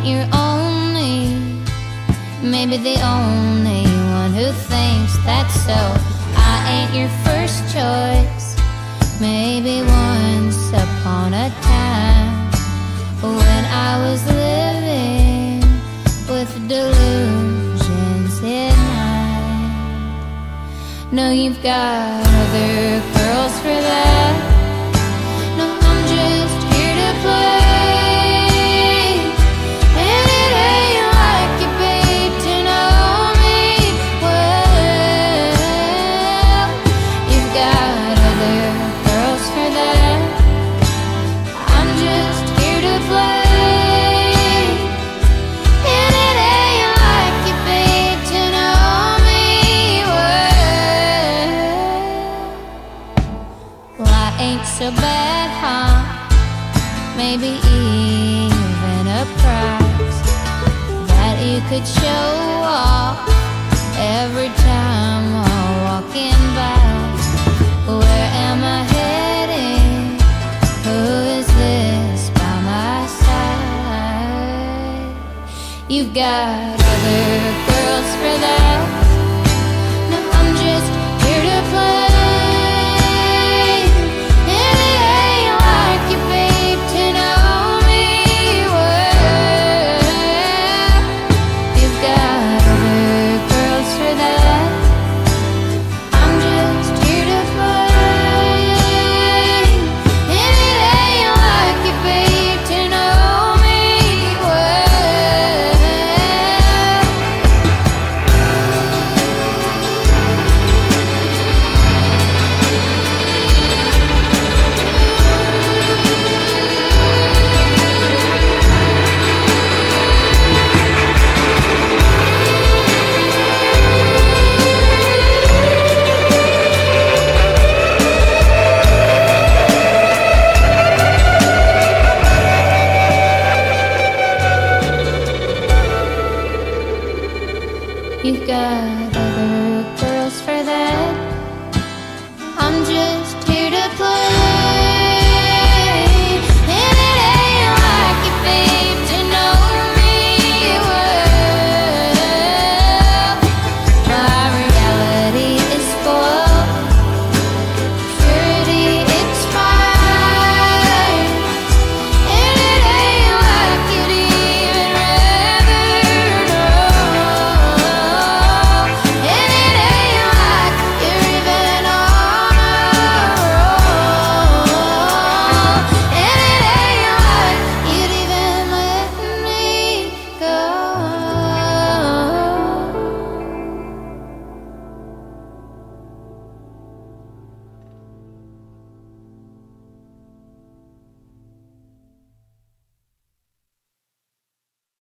your only, maybe the only one who thinks that's so. I ain't your first choice, maybe once upon a time, when I was living with delusions in mind. No, you've got other girls for that. No, I'm just here to play, and it ain't like you, babe, to know me well. You've got other girls for that. I'm just here to play, and it ain't like you, babe, to know me well. Well, I ain't so bad, huh? Maybe even a prize that you could show off every time I'm walking by. Where am I heading? Who is this by my side? You've got other girls for that. No, I'm just here to play, and it ain't like you, babe, to know me well. You've got other girls for that. I'm just here to play, and it ain't like you, babe, to know me well. You've got